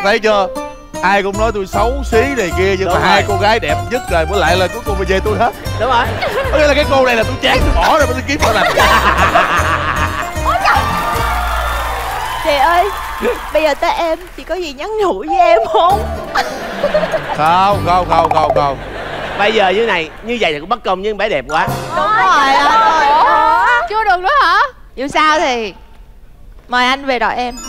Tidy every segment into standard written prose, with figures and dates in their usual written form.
thấy chưa? Ai cũng nói tôi xấu xí này kia, nhưng mà hai cô gái đẹp nhất rồi, với lại là cuối cùng là về tôi hết. Đúng rồi. Có nghĩa là cái cô này là tôi chán, tôi bỏ rồi, tôi kiếm cô này. Chị ơi, bây giờ tới em, chị có gì nhắn nhủ với em không? Không. Bây giờ như này, như vậy thì cũng bất công, nhưng bé đẹp quá. Đúng rồi anh. Chưa được nữa hả? Dù sao thì mời anh về đợi em.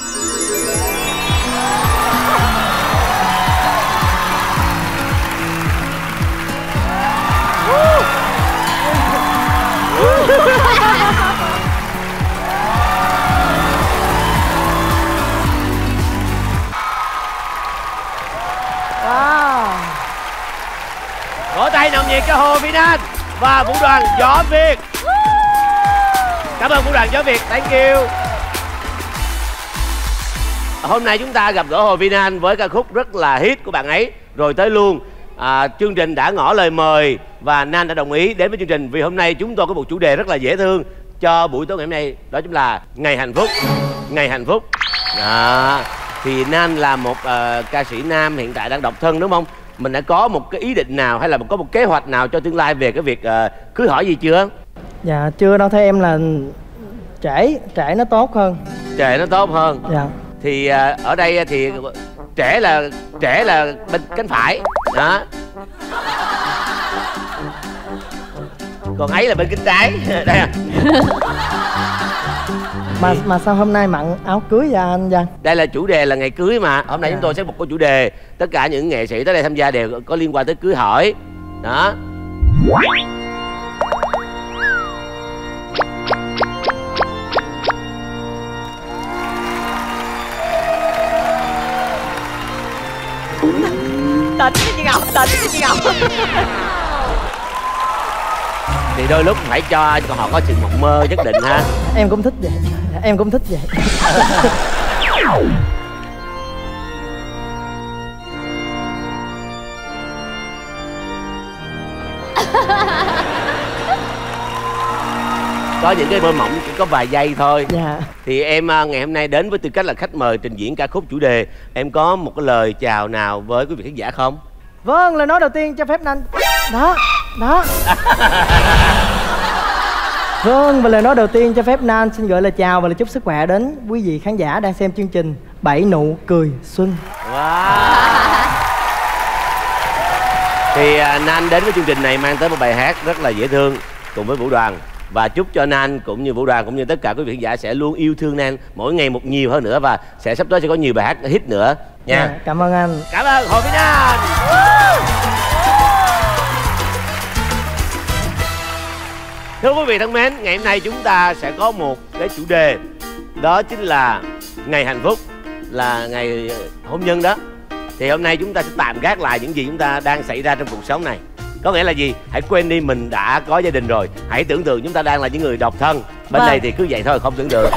Wow. Vỗ tay nồng nhiệt cho Hồ Phi Anh và vũ đoàn Gió Việt. Cảm ơn vũ đoàn Gió Việt, thank you. Hôm nay chúng ta gặp gỡ Hồ Phi Anh với ca khúc rất là hit của bạn ấy, Rồi Tới Luôn. Chương trình đã ngỏ lời mời và Nan đã đồng ý đến với chương trình vì hôm nay chúng tôi có một chủ đề rất là dễ thương cho buổi tối ngày hôm nay, đó chính là ngày hạnh phúc. Ngày hạnh phúc. Thì Nan là một ca sĩ nam hiện tại đang độc thân đúng không? Mình đã có một cái ý định nào hay là có một kế hoạch nào cho tương lai về cái việc cưới hỏi gì chưa? Dạ chưa đâu, theo em là trễ nó tốt hơn. Trễ nó tốt hơn. Dạ. Thì ở đây thì trễ là bên cánh phải đó, còn ấy là bên cánh trái. Đây à. Mà sao hôm nay mặn áo cưới vậy anh Văn? Đây là chủ đề là ngày cưới mà. Hôm nay chúng tôi sẽ một cái chủ đề, tất cả những nghệ sĩ tới đây tham gia đều có liên quan tới cưới hỏi. Đó. Tỉnh chị Ngọc, chị Ngọc. Thì đôi lúc phải cho họ có sự mộng mơ nhất định ha. Em cũng thích vậy. Em cũng thích vậy. Có những cái mơ mộng chỉ có vài giây thôi. Dạ. Thì em ngày hôm nay đến với tư cách là khách mời trình diễn ca khúc chủ đề, em có một cái lời chào nào với quý vị khán giả không? Vâng, lời nói đầu tiên cho phép anh. Đó. Vâng, và lời nói đầu tiên cho phép Nan xin gửi lời chào và lời chúc sức khỏe đến quý vị khán giả đang xem chương trình 7 Nụ Cười Xuân. Wow. Thì Nan đến với chương trình này mang tới một bài hát rất là dễ thương cùng với vũ đoàn. Và chúc cho Nan cũng như vũ đoàn cũng như tất cả quý vị khán giả sẽ luôn yêu thương Nan mỗi ngày một nhiều hơn nữa, và sắp tới sẽ có nhiều bài hát hit nữa nha. Dạ, cảm ơn anh. Cảm ơn Hồ Phi Anh. Thưa quý vị thân mến, ngày hôm nay chúng ta sẽ có một cái chủ đề, đó chính là ngày hạnh phúc, là ngày hôn nhân đó. Thì hôm nay chúng ta sẽ tạm gác lại những gì chúng ta đang xảy ra trong cuộc sống này. Có nghĩa là gì? Hãy quên đi mình đã có gia đình rồi. Hãy tưởng tượng chúng ta đang là những người độc thân. Bên này thì cứ vậy thôi, không tưởng tượng.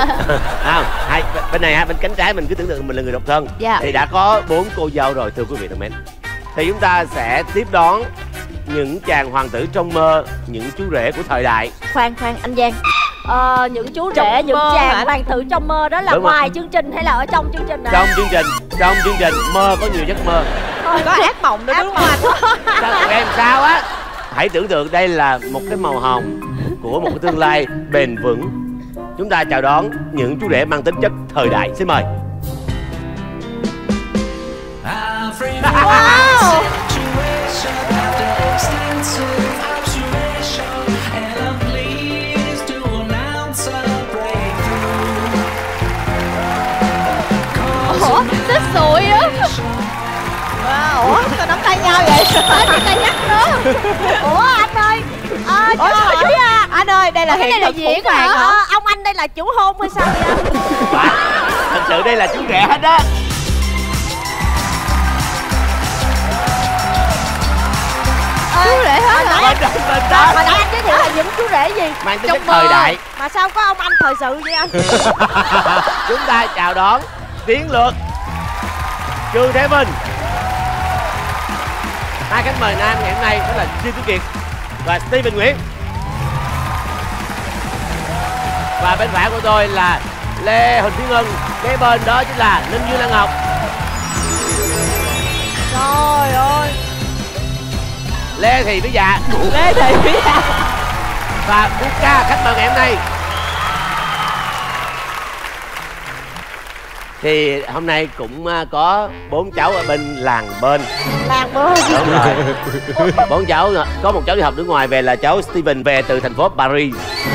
Bên này bên cánh trái mình cứ tưởng tượng mình là người độc thân. Thì đã có 4 cô dâu rồi thưa quý vị thân mến. Thì chúng ta sẽ tiếp đón những chàng hoàng tử trong mơ, những chú rể của thời đại. Khoan anh Giang, những chú rể, những chàng hoàng tử trong mơ đó là đúng ngoài rồi. chương trình hay là ở trong chương trình? Trong chương trình mơ có nhiều giấc mơ. Có ác mộng nữa đúng không? Sao em sao á? Hãy tưởng tượng đây là một cái màu hồng của một cái tương lai bền vững. Chúng ta chào đón những chú rể mang tính chất thời đại. Xin mời. Wow. Ủa, xích sụi á. Wow, ủa, sao nắm tay nhau vậy? Nắm tay nhắc nữa. Ủa anh ơi, anh ơi, đây là hiện thực diễn của bạn hả? Ông anh đây là chủ hôn hay sao vậy anh? Thật sự đây là chú rể hết á. Chú rể hết hả? Mà nãy anh giới thiệu là những chú rể gì? Mang tính chất thời đại. Mà sao có ông anh thời sự vậy anh? Chúng ta chào đón Tiến Luật, Trương Thế Minh. Hai khách mời nam ngày hôm nay đó là Dương Tuấn Kiệt và Steven Nguyễn. Và bên phải của tôi là Lê Huỳnh Thúy Ngân, kế bên đó chính là Ninh Dương Lan Ngọc. Trời ơi. Lê Thị Vĩ Dạ. Lê Thị Vĩ Dạ và Phú Ca, khách mời ngày hôm nay. Thì hôm nay cũng có 4 cháu ở bên làng bên. Làng bên. Đúng rồi. 4 cháu, có một cháu đi học nước ngoài về là cháu Steven, về từ thành phố Paris.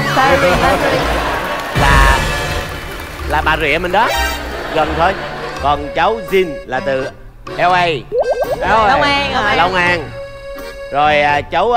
Là Bà Rịa mình đó, gần thôi. Còn cháu Jin là từ LA. Long An. Rồi cháu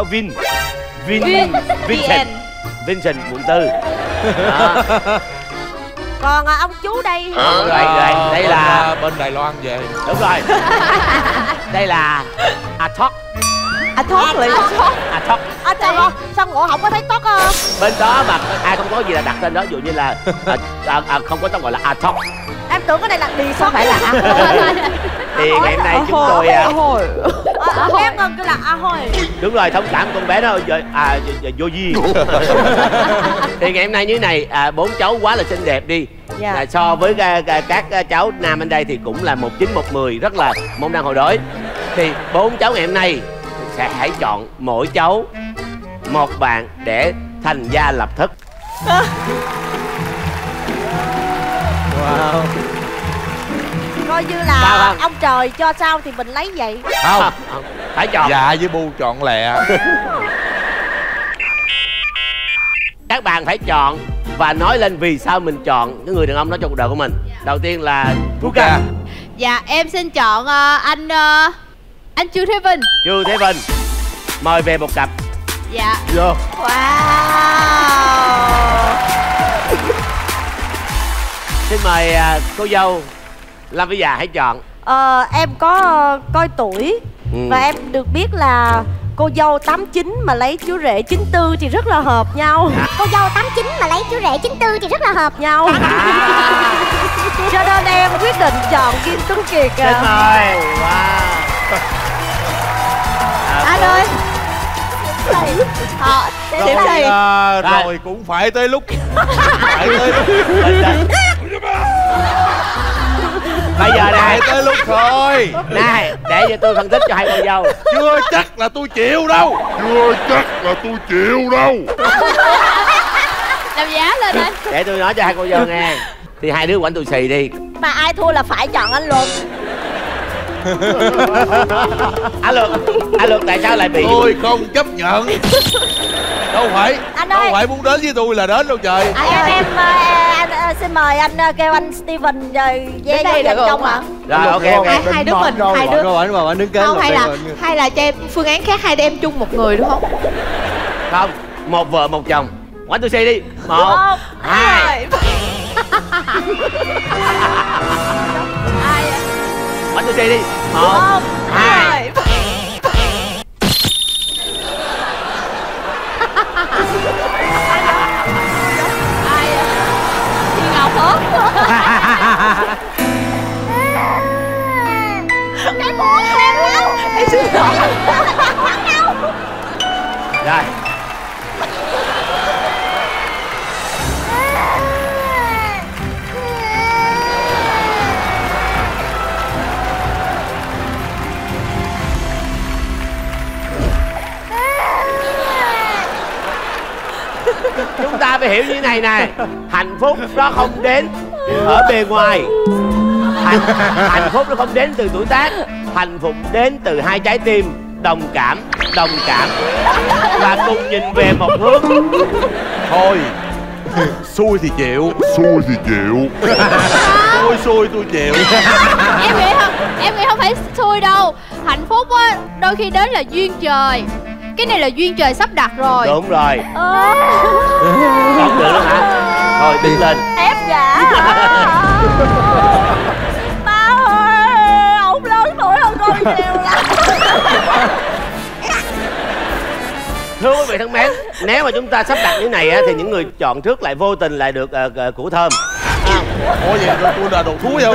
Vincent quận 4. Đó. Còn ông chú đây. Rồi đây là bên Đài Loan về. đúng rồi. Đây là Atok. Thoát liền. Atok. Trời ơi, sao ngộ không có thấy tốt không? Bên đó mà ai không có gì là đặt tên đó, ví dụ như là không có tao gọi là Atok. Em tưởng cái này là đi số phải là Thì ngày hôm nay chúng tôi em ngân cái là ahoy. đúng rồi, thông cảm con bé đó vô duyên. Thì ngày hôm nay như thế này, 4 cháu quá là xinh đẹp đi. So với các cháu nam bên đây thì cũng là 19 một 10, rất là môn đăng hộ đối. Thì 4 cháu ngày hôm nay sẽ hãy chọn mỗi cháu một bạn để thành gia lập thất. Wow. Coi như là ông trời cho sao thì mình lấy vậy. Không, phải chọn. Dạ với Bu chọn lẹ. Các bạn phải chọn và nói lên vì sao mình chọn cái người đàn ông đó trong cuộc đời của mình. Đầu tiên là Phú Ca. Dạ em xin chọn anh Trương Thế Vinh. Trương Thế Vinh. Mời về một cặp. Dạ. Vô. Wow. Xin mời cô dâu Lâm Vĩ Dạ hãy chọn. Em có coi tuổi và em được biết là cô dâu 89 mà lấy chú rể 94 thì rất là hợp nhau. Cô dâu 89 mà lấy chú rể 94 thì rất là hợp nhau. Cho nên em quyết định chọn Kim Tuấn Kiệt. Xin mời. Wow. Anh ơi. Rồi cũng phải tới lúc. Bây giờ này tới lúc thôi. Này, để cho tôi phân tích cho hai cô dâu. Chưa chắc là tôi chịu đâu. Làm giá lên đây. Để tôi nói cho hai cô dâu nghe. Thì hai đứa quánh tù xì đi. Mà ai thua là phải chọn anh Luật. Anh Luật tại sao lại bị? Tôi không chấp nhận. Đâu phải muốn đến với tôi là đến đâu trời. Em xin mời anh kêu anh Steven rồi về đây được không ạ? Rồi ok. Hai đứa mình, hai đứa. Rồi anh đứng kế. Không, hay là cho em phương án khác, hai đứa em chung một người đúng không? Không, một vợ một chồng. Quánh tù xì đi. 1 2. Quánh tù xì đi. 1 2. Chị Ngọc hả? Cái buồn em đâu. Em xin lỗi. Rồi. Chúng ta phải hiểu như thế này nè. Hạnh phúc nó không đến ở bề ngoài. Hạnh phúc nó không đến từ tuổi tác. Hạnh phúc đến từ hai trái tim đồng cảm và cùng nhìn về một hướng. Thôi, xui thì chịu. Tôi xui tôi chịu. Em nghĩ không phải xui đâu. Hạnh phúc á đôi khi đến là duyên trời. Cái này là duyên trời sắp đặt rồi. Đúng rồi. Không được nữa hả? Thôi đứng lên. Ép dạ. Ba ơi, ông lớn tuổi hơn con nhiều lắm. Thưa quý vị thân mến, nếu mà chúng ta sắp đặt như này á, thì những người chọn trước lại vô tình lại được củ thơm. Ủa vậy tôi là đồ thú vậy?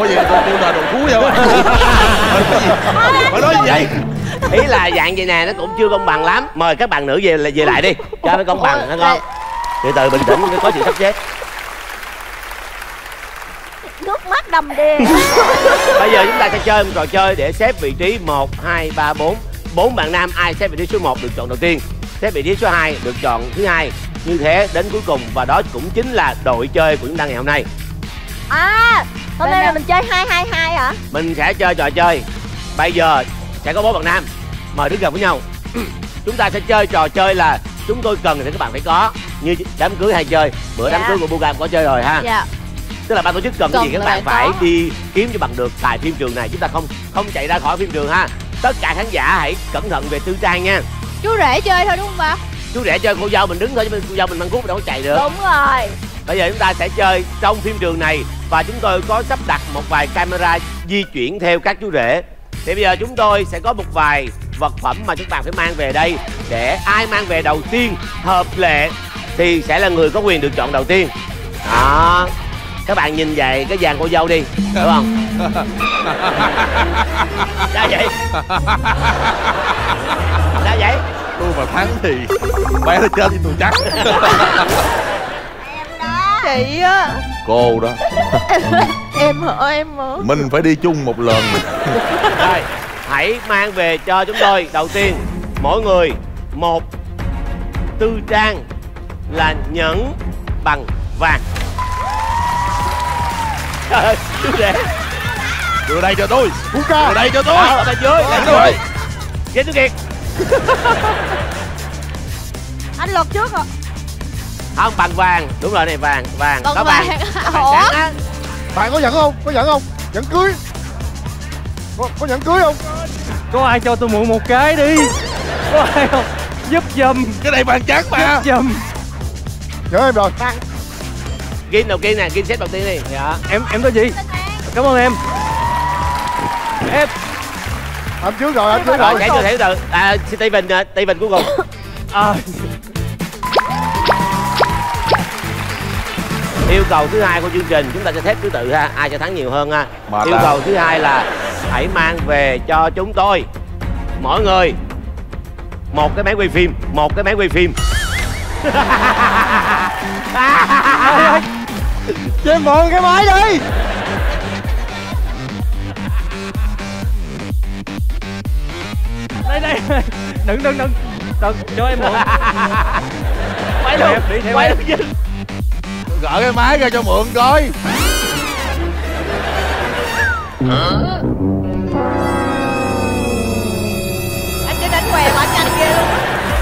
Phải nói gì vậy? Ý là dạng vậy nè, nó cũng chưa công bằng lắm. Mời các bạn nữ về lại đi cho nó công bằng hả con? Từ từ bình tĩnh, có sự sắp xếp. nước mắt đầm đìa. Bây giờ chúng ta sẽ chơi một trò chơi để xếp vị trí 1, 2, 3, 4. 4 bạn nam ai xếp vị trí số 1 được chọn đầu tiên, xếp vị trí số 2 được chọn thứ hai. Như thế đến cuối cùng, và đó cũng chính là đội chơi của chúng ta ngày hôm nay. À, hôm nay là mình chơi 2-2-2 hả? Mình sẽ chơi trò chơi. Bây giờ sẽ có 4 bạn nam mời đứng gần với nhau. Chúng ta sẽ chơi trò chơi là chúng tôi cần thì các bạn phải có, như đám cưới hay chơi. Bữa đám cưới của Bugam có chơi rồi ha. Dạ. Tức là ban tổ chức cần cái gì các bạn phải đi kiếm cho bằng được tại phim trường này. Chúng ta không chạy ra khỏi phim trường ha. Tất cả khán giả hãy cẩn thận về tư trang nha. Chú rể chơi thôi đúng không bà? Chú rể chơi, cô dâu mình đứng thôi, chứ cô dâu mình mang cuốc đâu có chạy được. Đúng rồi. Bây giờ chúng ta sẽ chơi trong phim trường này, và chúng tôi có sắp đặt một vài camera di chuyển theo các chú rể. Thì bây giờ chúng tôi sẽ có một vài vật phẩm mà chúng bạn phải mang về đây, để ai mang về đầu tiên hợp lệ thì sẽ là người có quyền được chọn đầu tiên. Đó, các bạn nhìn vậy cái dàn cô dâu đi, hiểu không? Ra vậy. Ra vậy. Tôi mà thắng thì bé nó chơi thì tôi chắc. Chị á. Cô đó. Em hả? Em hả? Mình phải đi chung một lần. Rồi, hãy mang về cho chúng tôi. Đầu tiên, mỗi người một tư trang là nhẫn bằng vàng. Trời ơi, chú rể. Đưa đây cho tôi. Đưa đây cho tôi. Ở bên dưới, bên dưới. Với Tú Kiệt. Anh lột trước hả? Không, bằng vàng. Đúng rồi này, vàng. Bằng Có vàng. vàng Ủa? sáng á. Bạn có nhận không? Có nhận không? Nhận cưới. Có nhận cưới không? Có ai cho tôi mượn một cái đi. Có ai không? Giúp giùm. Cái này vàng trắng mà. Giúp giùm. Nhớ em rồi. Gin đầu tiên nè, Gin xếp đầu tiên đi. Dạ. Em có gì? Cảm ơn em. Em. Anh trước rồi, anh trước Rồi, rồi. thấy từ. À, Steven cuối cùng. Yêu cầu thứ hai của chương trình, chúng ta sẽ thép thứ tự ha, ai sẽ thắng nhiều hơn ha. Yêu cầu thứ hai là hãy mang về cho chúng tôi mỗi người một cái máy quay phim, Cho em mượn cái máy đi. Đây. Đừng. Cho em mượn. quay luôn, quay luôn chứ. Gỡ cái máy ra cho mượn coi. Anh cứ đánh què mà nhanh ghê luôn.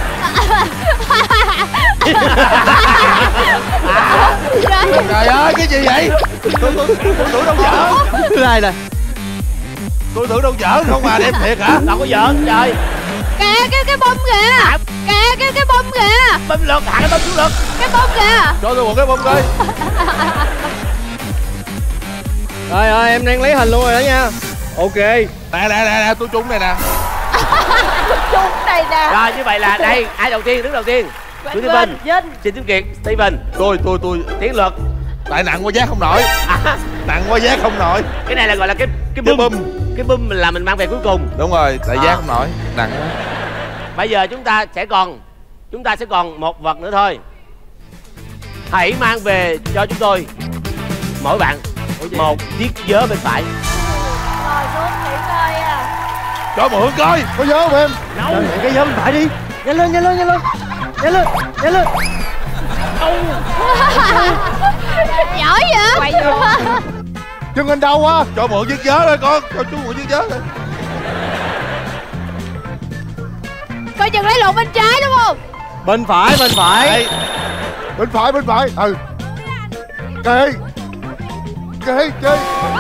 Trời ơi, cái gì vậy? Tôi tưởng đâu giỡn. Này nè. Tôi tưởng đâu giỡn không mà, đem thiệt hả? Đâu có giỡn, trời. Kìa, cái bông kìa. Kìa, cái bông kìa. Bấm lượt, hạ cái bấm xuống lượt. Cái bông kìa. Cho tôi một cái bông coi. Rồi, em đang lấy hình luôn rồi đó nha. Ok. Nè, tôi trúng này nè. Chung này nè. Rồi, như vậy là đây, ai đầu tiên, đứng đầu tiên? Chú Steven, xin Tú Kiệt, Steven. Tôi Tiến luật. tại nặng quá giác không nổi. Nặng quá giác không nổi. Cái này là gọi là cái bum. Cái bum là mình mang về cuối cùng. Đúng rồi, tại giác không nổi, nặng quá. Bây giờ chúng ta sẽ còn một vật nữa thôi. Hãy mang về cho chúng tôi mỗi bạn một chiếc vớ bên phải. Rồi xuống nghỉ ngơi à. Cho mượn coi. Có nhớ không em? Nhận cái giấm phải đi. Nhanh lên. Giỏi vậy. Quay vô. Chân anh đau quá. Cho mượn chiếc vớ thôi con. Cho chú mượn chiếc vớ thôi. Coi chừng lấy lộn bên trái đúng không? Bên phải. Bên phải. Ừ. Kê. Chơi.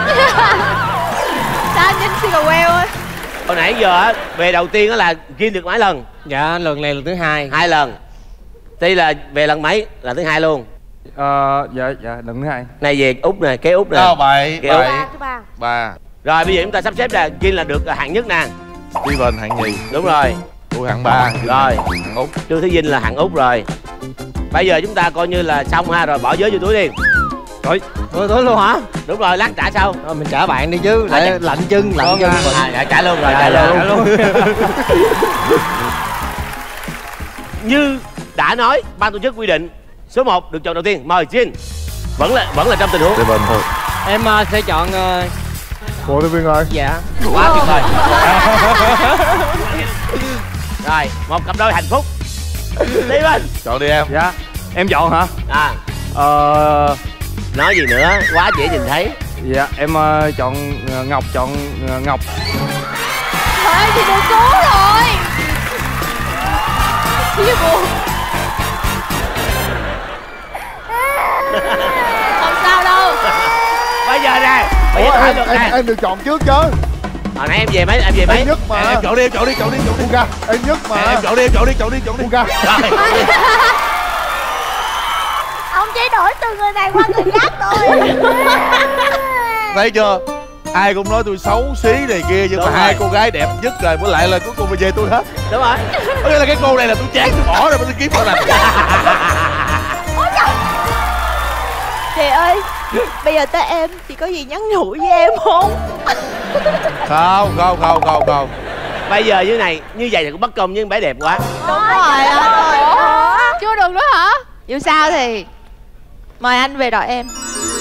Sao anh nhìn single well ơi. Hồi nãy giờ á, về đầu tiên á là Gin được mấy lần? Dạ, lần này lần thứ 2. 2 lần. Tí là về lần mấy? Lần thứ 2 luôn. Dạ, lần thứ 2. Này về Út nè, kế Út nè. Bảy. Ba. Rồi bây giờ chúng ta sắp xếp là Gin là được hạng nhất nè. Steven hạng nhì. Đúng rồi. Tôi hạng 3. Rồi. Hạng Út. Trương Thế Vinh là hạng Út rồi. Bây giờ chúng ta coi như là xong ha, rồi bỏ vớ vô túi đi. Rồi, tôi luôn hả? Đúng rồi, lát trả sau. Rồi mình trả bạn đi chứ, để lạnh chân mình. Trả luôn rồi, trả luôn. Như đã nói, ban tổ chức quy định số 1 được chọn đầu tiên. Mời Jin. Vẫn là trong tình huống Steven thôi. Em sẽ chọn Bộ Tư Viên ơi. dạ. Quá tuyệt vời. Rồi, một cặp đôi hạnh phúc. Steven. Chọn đi em. Dạ. Em chọn hả? À, nói gì nữa, quá dễ nhìn thấy. Dạ, em chọn Ngọc, chọn Ngọc. Thôi thì được cứu rồi. Chia buồn. Không sao đâu. Bây giờ nè, bây giờ Ủa, hỏi được nè. em được chọn trước chứ. Hồi nãy em về mấy, em về mấy? Em nhất mà. Em chọn đi, em chọn đi, chọn đi, chọn đi. Ra, em nhất mà. Em chọn đi, em chọn đi, chọn đi, chọn đi. Ra. Ông chỉ đổi từ người này qua người khác thôi. Thấy chưa? Ai cũng nói tôi xấu xí này kia, nhưng Đúng mà hai rồi. cô gái đẹp nhất rồi, với lại là cuối cùng là về tôi hết. Đúng rồi. Có nghĩa là cái cô này là tôi chán, tôi bỏ rồi mà tôi kiếm con này. Chị ơi, bây giờ tới em, chị có gì nhắn nhủ với em không? Không. Bây giờ như này, như vậy thì cũng bất công nhưng bé đẹp quá. Đúng rồi anh ơi. Chưa được nữa hả? Dù sao thì mời anh về đội em.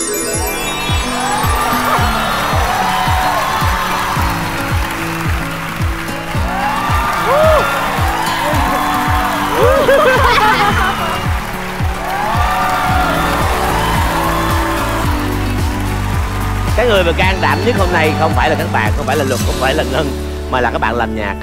Cái người mà can đảm nhất hôm nay không phải là các bạn, không phải là Luật, không phải là Ngân, mà là các bạn làm nhạc.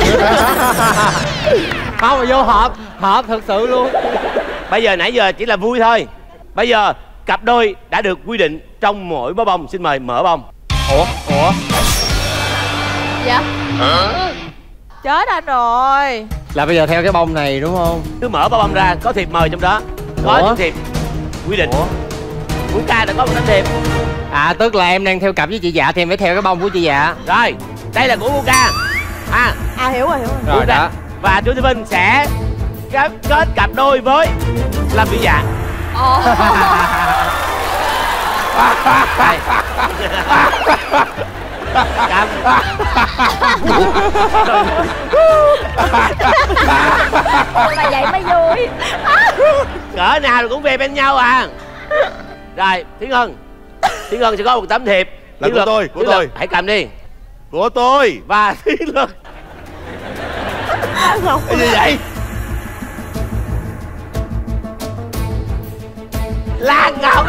Không mà vô hợp thật sự luôn. Bây giờ nãy giờ chỉ là vui thôi. Bây giờ cặp đôi đã được quy định trong mỗi bó bông. Xin mời mở bông. Ủa? Dạ. Chết anh rồi. Là bây giờ theo cái bông này đúng không? Cứ mở bó bông ra, có thiệp mời trong đó. Có Ủa? những thiệp quy định. Của ca đã có một tấm thiệp. À tức là em đang theo cặp với chị Dạ thì em phải theo cái bông của chị Dạ. Rồi, đây là của Ca. Hiểu rồi. Rồi đó. Và chú Tư Vinh sẽ kết cặp đôi với Lâm Vĩ Dạ. Đây. Cầm. Mà vậy mới vui. Cỡ nào cũng về bên nhau à. Rồi, Thiên Ngân sẽ có một tấm thiệp. Là của tôi, của tôi. Hãy cầm đi. Của tôi. Và Thiên Lực. Cái gì vậy? Lan Ngọc.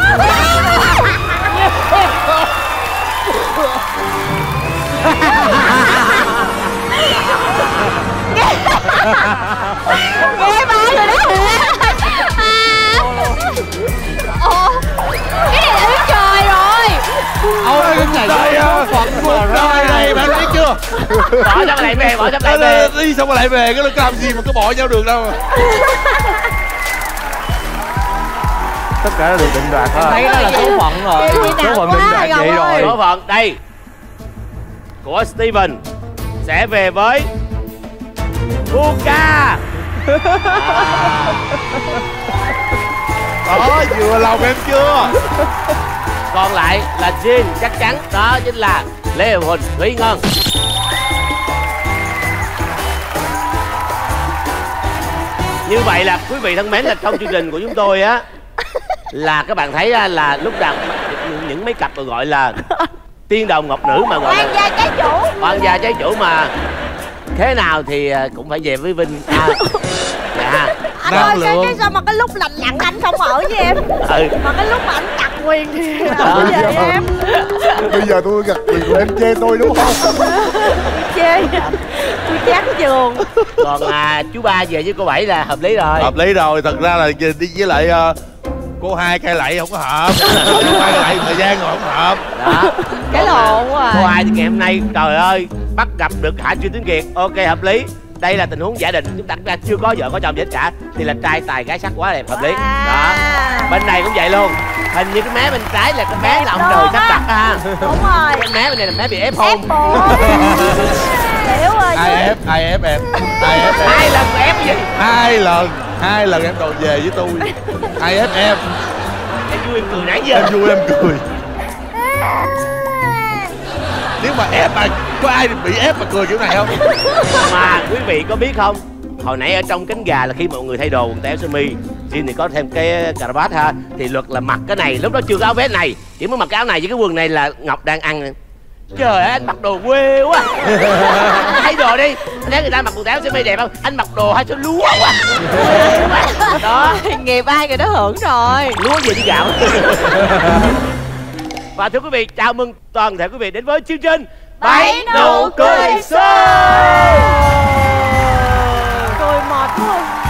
Nghe ba rồi đó. Cái này là Yến Trời rồi. Ôi cái này Trời ơi, trời này bạn thấy chưa? Bỏ trong này về, bỏ trong này về. Đi xong rồi lại về, cái làm gì mà có bỏ nhau được đâu. Tất cả đã được định đoạt thôi. thấy đó là số phận rồi. Số phận định đoạt vậy rồi. Số phận đây của Steven sẽ về với Ca. Đó, vừa lòng em chưa? Còn lại là Jin, chắc chắn đó chính là Lê Hồng Huỳnh, Thúy Ngân. Như vậy là quý vị thân mến, là trong chương trình của chúng tôi á, là các bạn thấy là lúc nào những mấy cặp được gọi là tiên đồng ngọc nữ, mà gọi là Hoàng gia trái chủ. hoàng gia trái chủ, mà thế nào thì cũng phải về với Vinh. Dạ. Anh ơi, sao mà cái lúc lành lặn anh không ở với em, mà cái lúc mà anh cặc quyền thì ở với em. Bây giờ tôi gặt quyền của em chê tôi đúng không? Chê tôi chán trường. Còn chú Ba về với cô Bảy là hợp lý rồi. Hợp lý rồi, thật ra là đi với lại cô Hai Cây Lậy không có hợp. Cô Hai Cây Lậy thời gian rồi không hợp. Đó. Cái lộn quá. Cô Hai thì ngày hôm nay trời ơi bắt gặp được Hạ Trương Tuấn Kiệt, ok hợp lý. Đây là tình huống giả định, chúng ta chưa có vợ có chồng gì hết cả, thì là trai tài gái sắc quá đẹp, hợp lý. Đó, bên này cũng vậy luôn. Hình như cái mé bên trái là cái mé là ông trời sắp đặt ha. Đúng rồi. Cái mé bên này là mé bị ép hôn. Hiểu rồi. Ai ép em? Ai ép em? 2 lần mà ép cái gì? 2 lần em đòi về với tôi. Ai ép em? Em vui em cười nãy giờ. Em vui em cười. Nếu mà ép mà có ai bị ép mà cười kiểu này không? Mà quý vị có biết không, hồi nãy ở trong cánh gà là khi mọi người thay đồ quần áo sơ mi, Jin thì có thêm cái cà vạt ha. Thì Luật là mặc cái này, lúc đó chưa có áo vest này, chỉ mới mặc cái áo này với cái quần này là Ngọc đang ăn. Trời ơi, anh mặc đồ quê quá. Thay đồ đi. Anh thấy người ta mặc quần áo sơ mi đẹp không? Anh mặc đồ hai số lúa quá. Đó. Nghiệp ai người đó hưởng rồi. Lúa gì đi gạo. Và thưa quý vị, chào mừng toàn thể quý vị đến với chương trình Bảy Nụ Cười Show. Cười mệt quá.